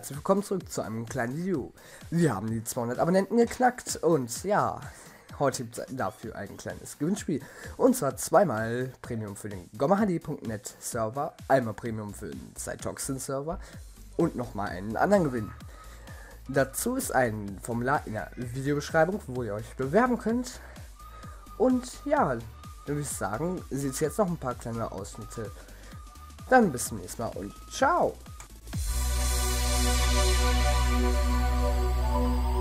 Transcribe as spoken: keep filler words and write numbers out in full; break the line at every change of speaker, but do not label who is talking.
herzlich willkommen zurück zu einem kleinen Video. Wir haben die zweihundert Abonnenten geknackt und ja, heute gibt es dafür ein kleines Gewinnspiel. Und zwar zweimal Premium für den gomahd punkt net Server, einmal Premium für den Cytoxin Server und nochmal einen anderen Gewinn. Dazu ist ein Formular in der Videobeschreibung, wo ihr euch bewerben könnt. Und ja, dann würde ich sagen, seht jetzt noch ein paar kleine Ausschnitte. Dann bis zum nächsten Mal und ciao!